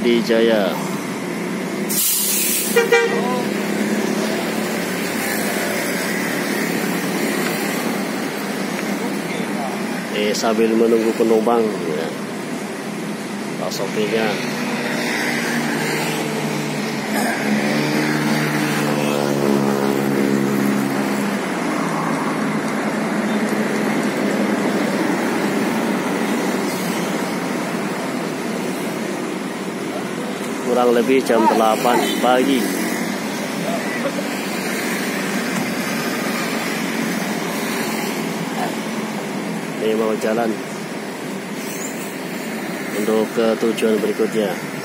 Jaya. Sambil menunggu penumpang ya. Pak sopirnya. Kurang lebih jam 8 pagi. Ini mau jalan untuk ke tujuan berikutnya.